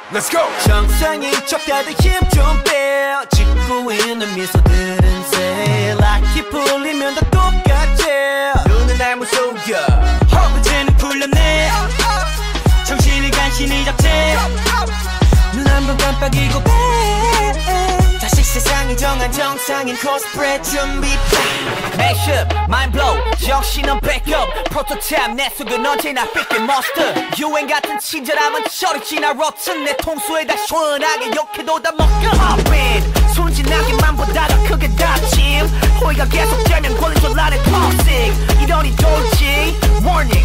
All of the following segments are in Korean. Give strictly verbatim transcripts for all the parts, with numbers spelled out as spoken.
Let's go. 정상인 척 다들 힘 좀 빼. 짓고 있는 미소들은 새 락이 풀리면 다 똑같지. 눈은 날 무속여 허브제는 풀렸네. 정신을 간신히 잡채. 눈 한 번 깜빡이고 빼. 다시 세상이 정한 정상인 코스프레 준비. Mashup, mind blow, 정신은 backup. 프로토타입 내 속은 언제나 삐끗 monster. 유행 같은 친절함은 저리 지나 rotten. 내 통수에다 시원하게 욕해도 다 먹여. Pop in, 순진하게만 보다가 크게 다짐. 호의가 계속되면 권리줄 나를 toxic. 이러니 돌지, warning.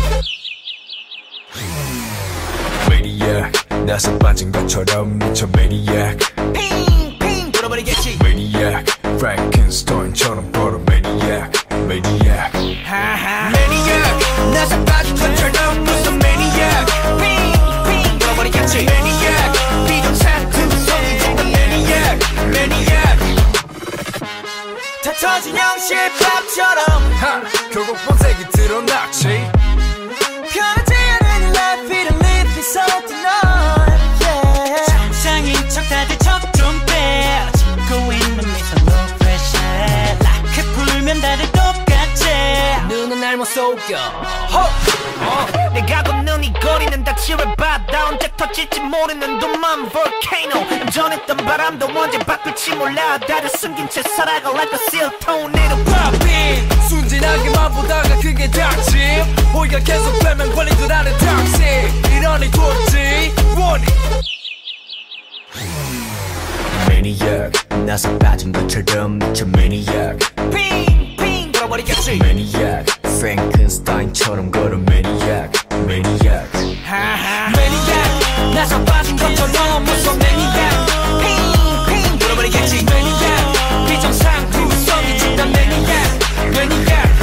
Maniac, 나서 빠진 것처럼 미쳐 Maniac. 핑핑 돌아버리겠지. Maniac, Frankenstein처럼 벌어 Maniac, Maniac. 하하. Maniac, 나서 빠진 것처럼 무슨 Maniac. 핑핑 돌아버리겠지. Maniac, 비정상 틈속이 정말 Maniac, Maniac. 다 터진 형식밥처럼 하, 결국 본색이 드러났지. 편하지 않은 life, 이런 live is so tonight. Yeah. 정상인 척 다들 척 좀 빼. 짓고 있는 미소 no pressure. 락을 풀면 다들 똑같지. 눈은 날 못 속여. 어. 내가 걷는 이 거리는 다 지뢰바다. 언제 터질지 모르는 도만 volcano. 전했던 바람도 언제 바뀔지 몰라. 다들 숨긴 채 살아가 like a seal tornado. Pop in, 순진하게만 보다가 그게 닥침. 호의가 계속되면 권리줄 아는 toxic. 이러니 돌지, warning. Maniac, 나서 빠진 것처럼 미쳐 Maniac. 핑핑 돌아버리겠지. Maniac, Frankenstein처럼 걸어 Maniac, Maniac. 하하. Maniac, 나서 빠진 것처럼 무서운 Maniac. 핑핑 돌아버리겠지. Maniac, 비정상 구성이 진단 Maniac, Maniac.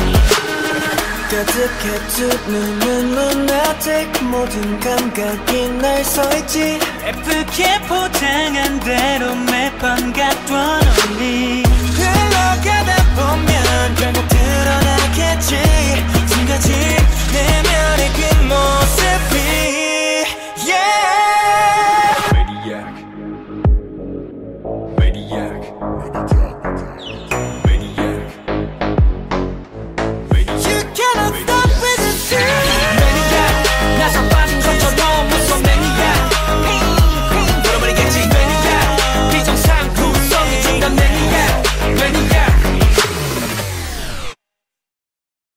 가득해 두 눈은 lunatic. 모든 감각이 날 서있지. 예쁘게 포장한 대로 매번 갖던 우리